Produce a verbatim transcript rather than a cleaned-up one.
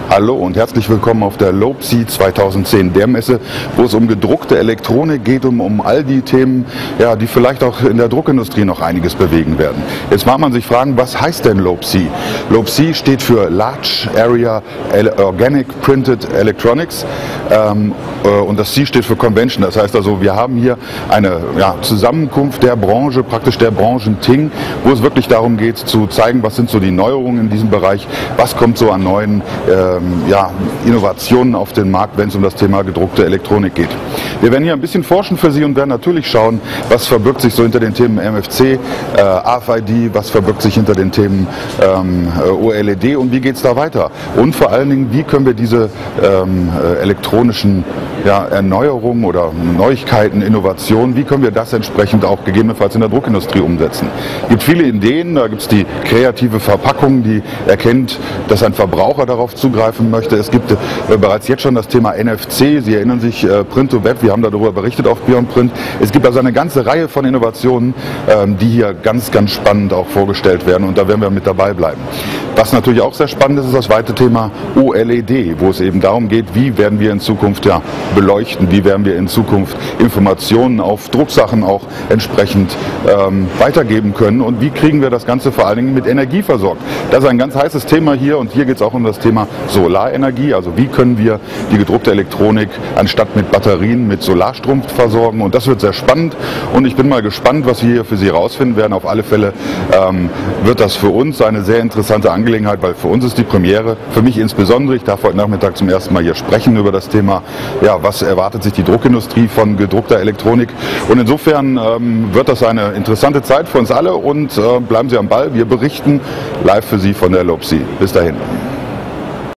Hallo und herzlich willkommen auf der LopeSea zweitausendzehn, der Messe, wo es um gedruckte Elektronik geht, um, um all die Themen, ja, die vielleicht auch in der Druckindustrie noch einiges bewegen werden. Jetzt mag man sich fragen, was heißt denn LopeSea? LopeSea steht für Large Area Organic Printed Electronics ähm, äh, und das C steht für Convention. Das heißt also, wir haben hier eine ja, Zusammenkunft der Branche, praktisch der Branchen-Ting, wo es wirklich darum geht zu zeigen, was sind so die Neuerungen in diesem Bereich, was kommt so an neuen äh, Ja, Innovationen auf den Markt, wenn es um das Thema gedruckte Elektronik geht. Wir werden hier ein bisschen forschen für Sie und werden natürlich schauen, was verbirgt sich so hinter den Themen M F C, äh, R F I D, was verbirgt sich hinter den Themen ähm, O L E D und wie geht es da weiter. Und vor allen Dingen, wie können wir diese ähm, elektronischen ja, Erneuerungen oder Neuigkeiten, Innovationen, wie können wir das entsprechend auch gegebenenfalls in der Druckindustrie umsetzen. Es gibt viele Ideen, da gibt es die kreative Verpackung, die erkennt, dass ein Verbraucher darauf zugreifen möchte. Es gibt äh, bereits jetzt schon das Thema N F C, Sie erinnern sich, äh, Print to Web, wir haben darüber berichtet auf Beyond Print. Es gibt also eine ganze Reihe von Innovationen, ähm, die hier ganz, ganz spannend auch vorgestellt werden und da werden wir mit dabei bleiben. Was natürlich auch sehr spannend ist, ist das weite Thema O L E D, wo es eben darum geht, wie werden wir in Zukunft ja, beleuchten, wie werden wir in Zukunft Informationen auf Drucksachen auch entsprechend ähm, weitergeben können und wie kriegen wir das Ganze vor allen Dingen mit Energie versorgt. Das ist ein ganz heißes Thema hier und hier geht es auch um das Thema Solarenergie, also wie können wir die gedruckte Elektronik anstatt mit Batterien mit Solarstrom versorgen und das wird sehr spannend und ich bin mal gespannt, was wir hier für Sie herausfinden werden. Auf alle Fälle ähm, wird das für uns eine sehr interessante Angelegenheit, weil für uns ist die Premiere, für mich insbesondere, ich darf heute Nachmittag zum ersten Mal hier sprechen über das Thema, ja, was erwartet sich die Druckindustrie von gedruckter Elektronik und insofern ähm, wird das eine interessante Zeit für uns alle und äh, bleiben Sie am Ball, wir berichten live für Sie von der LopeSea. Bis dahin.